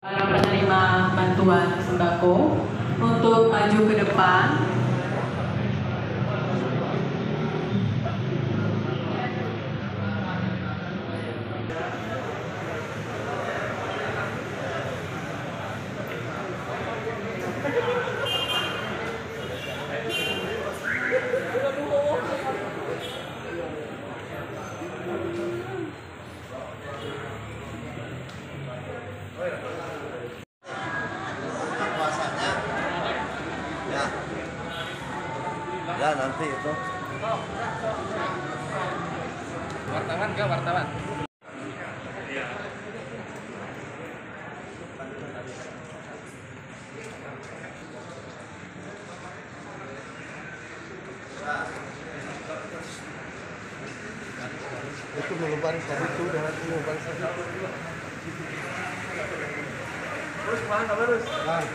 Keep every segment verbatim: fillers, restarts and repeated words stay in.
Para penerima bantuan sembako untuk maju ke depan. Puasanya ya ya nanti itu wartawan enggak wartawan itu melubang tadi itu dengan melubang tadi terus mana terus nah.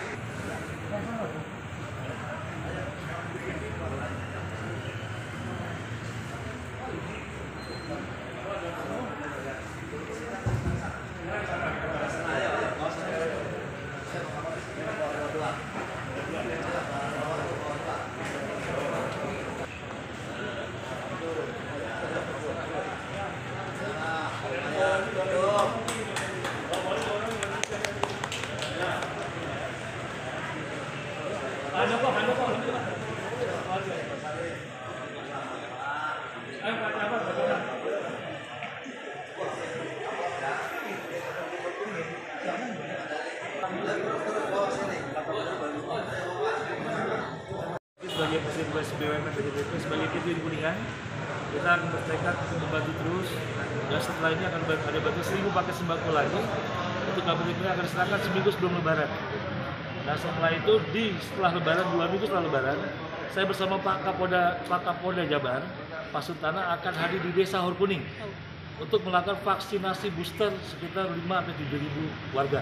Sebagai presiden B U M N P T P P, sebagai Ketua Kuningan, kita akan bertekad untuk membantu terus, dan setelah ini akan ada bantuan seribu paket sembako lagi untuk kabupaten Kuningan akan diserahkan seminggu sebelum Lebaran. Nah setelah itu di setelah Lebaran, dua minggu setelah Lebaran, saya bersama Pak Kapolda Pak Kapolda Jabar, Pak Sultana akan hadir di Desa Hor Kuning untuk melakukan vaksinasi booster sekitar lima sampai tujuh ribu warga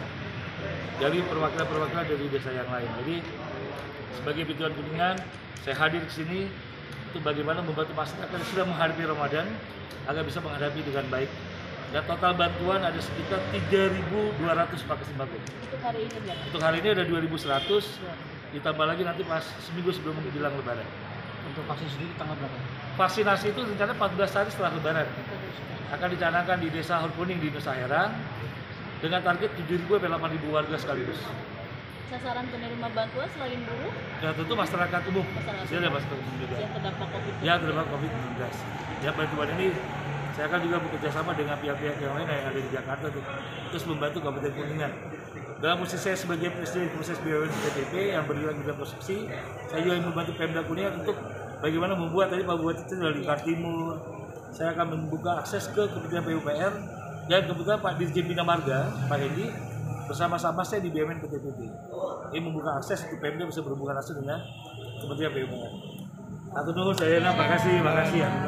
dari perwakilan-perwakilan dari desa yang lain. Jadi sebagai Bituan Kuningan, saya hadir ke sini untuk bagaimana membantu masyarakat yang sudah menghadapi Ramadan agar bisa menghadapi dengan baik. Dan total bantuan ada sekitar tiga ribu dua ratus paket sembako. Untuk hari ini berapa? Untuk hari ini ada dua ribu seratus, ditambah lagi nanti pas seminggu sebelum menjelang Lebaran. untuk vaksin sendiri tanggal berapa? Vaksinasi itu rencana empat belas hari setelah Lebaran. Akan dicanangkan di Desa Hor Kuning di Nusa Herang dengan target tujuh ribu sampai delapan ribu warga sekaligus. Sasaran penerima bantuan selain buruh, Dan tentu masyarakat umum, Masyarakat saya ada masyarakat umum juga. yang terdampak COVID. Ya, terdampak covid sembilan belas. Ya, bantuan ini saya akan juga bekerja sama dengan pihak-pihak yang lain yang ada di Jakarta tuh, terus membantu Kabupaten Kuningan. Dalam posisi saya sebagai presiden proses B U M N P T P P yang bergerak di bidang konstruksi, saya juga membantu Pemda Kuningan untuk bagaimana membuat tadi Pak Bupati itu dari Kartimur. Saya akan membuka akses ke Kementerian P U P R dan kebetulan Pak Dirjen Bina Marga, Pak Hendi, bersama-sama saya di B U M N P T P P. Ini membuka akses untuk Pemda bisa berhubungan langsung dengan Kementerian P U P R. Satu dulu saya, terima kasih, terima kasih ya.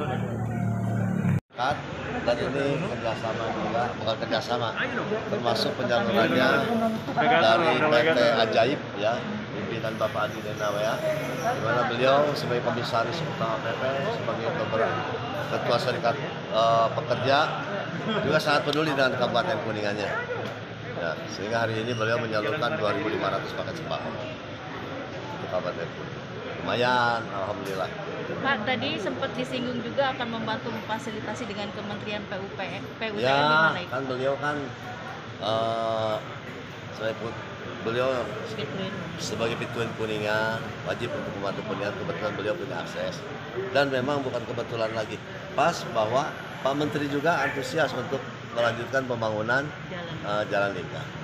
kan dan ini kerjasama juga bukan kerjasama termasuk penyalurannya dari P T Ajaib ya pimpinan Bapak Adi Denawaya di mana beliau sebagai komisaris utama P P sebagai ketua serikat uh, pekerja juga sangat peduli dengan Kabupaten Kuningannya ya, sehingga hari ini beliau menyalurkan dua ribu lima ratus paket sembako untuk Kabupaten Kuningan. Lumayan, alhamdulillah. Pak, tadi sempat disinggung juga akan membantu memfasilitasi dengan Kementerian P U P R, P U P R Ya, gimana itu? kan beliau kan uh, saya pun beliau Fitrin. sebagai Bituan Kuningan wajib untuk membantu Kuningan, kebetulan beliau punya akses dan memang bukan kebetulan lagi pas bahwa Pak Menteri juga antusias untuk melanjutkan pembangunan Jalan. uh, jalan lingkar.